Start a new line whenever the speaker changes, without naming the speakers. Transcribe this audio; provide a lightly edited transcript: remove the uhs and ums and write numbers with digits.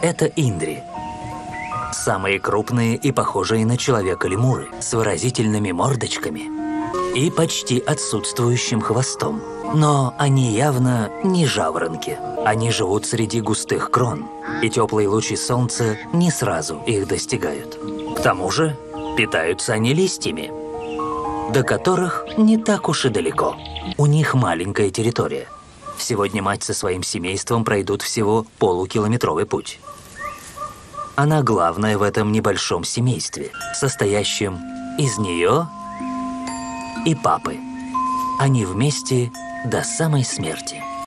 Это индри. Самые крупные и похожие на человека лемуры, с выразительными мордочками и почти отсутствующим хвостом. Но они явно не жаворонки. Они живут среди густых крон, и теплые лучи солнца не сразу их достигают. К тому же питаются они листьями, до которых не так уж и далеко. У них маленькая территория. Сегодня мать со своим семейством пройдут всего полукилометровый путь. Она главная в этом небольшом семействе, состоящем из нее и папы. Они вместе до самой смерти.